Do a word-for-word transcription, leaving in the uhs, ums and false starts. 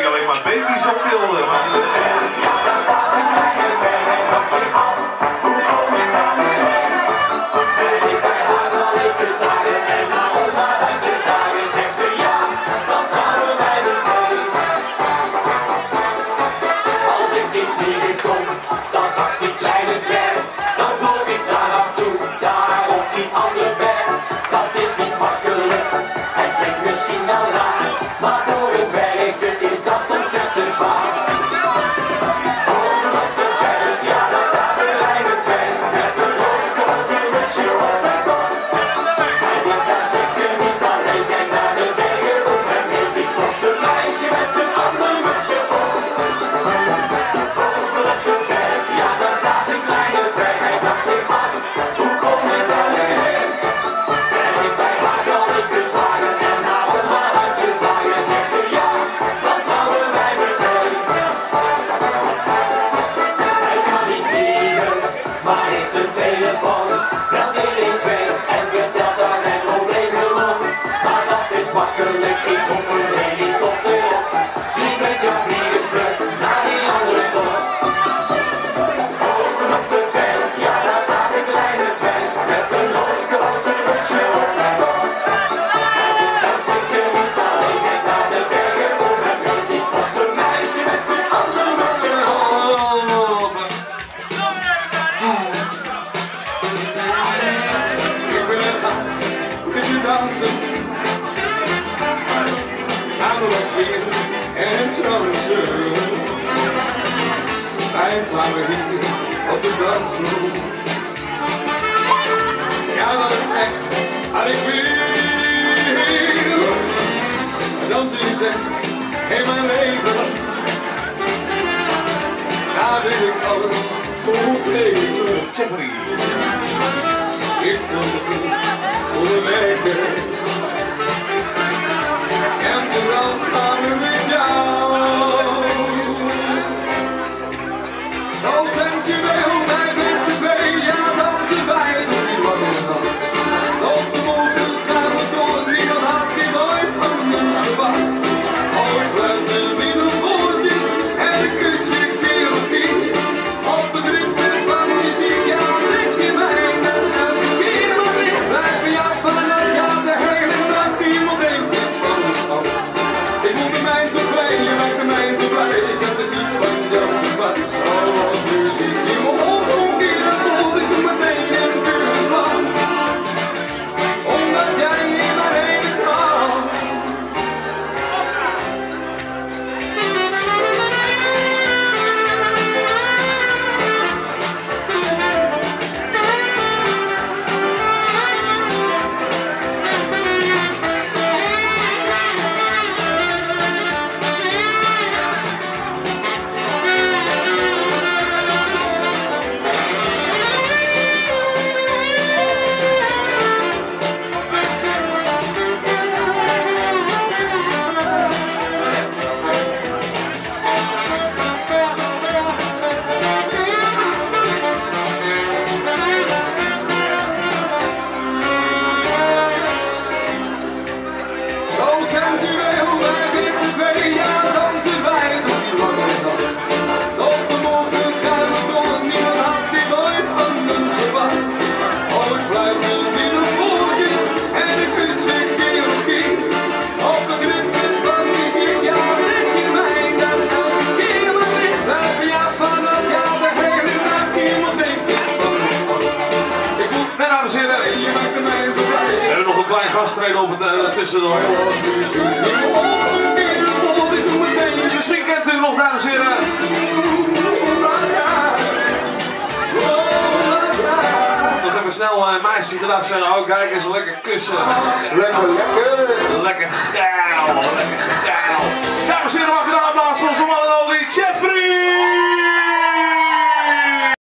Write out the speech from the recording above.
zie alleen maar baby's op tilden. Maar voor het werk is dat ontzettend zwaar. Bovenop de berg, ja daar staat een kleine dwerg met een rood grote mutsje op zijn kop. Hij is daar zeker niet alleen, kijk naar de bergen om hem heen, ziet plots een meisje met een ander mutsje op. Bovenop de berg, ja daar staat een kleine dwerg, hij vraagt zich af, hoe kom ik daarheen? En ik bij haar zal ik het vragen en haar om haar handje vragen. Zegt ze ja, dan trouwen wij meteen. Hij kan niet vliegen, maar heeft een telefoon. Belt honderdtwaalf en vertelt daar zijn probleem gewoon. Maar dat is makkelijk, ik roep een helikopter op. Die met jouw vliegensvlug naar die andere top. Bovenop de berg, ja daar staat een kleine dwerg met een rood grote mutsje op zijn kop. Hij is daar zeker niet alleen, kijk naar de bergen om hem heen, ziet plots een meisje met een ander mutsje op. Ik wil graag met je dansen. Gaan we wat zingen en dansen. Wij samen hier op de dansvloer. Ja, dat is echt wat ik wil. Dansen is echt in mijn leven. Daar wil ik alles voor geven. Jeffrey. Ik wil de groep onderwegen. En vooral gaan we met jou. Zo sensueel, wij met z'n twee, ja dansen wij door die lange nacht. Op de morgen gaan we door, niemand had dit ooit van ons verwacht. Ooit luisteren wie de woordjes en een kusje keer op tien. Op het ritme van muziek, ja lik je mij. Ik voel de mij zo blij, je maakt de mij zo blij. Ik heb het niet van jou verwacht. Zoals muziek in mijn hoofd omkeren, voelde ik toen meteen in het uur plan. Omdat jij in mijn heen kwam. Gastrijden op het uh, tussendoor. Misschien kent u nog, dames en heren. Nog even snel uh, meisje gedacht zeggen. Oh, kijk eens, lekker kussen. Lekker, lekker. Lekker geil, lekker geil. Dames en heren, mag je de applaus voor onze man en only Jeffrey.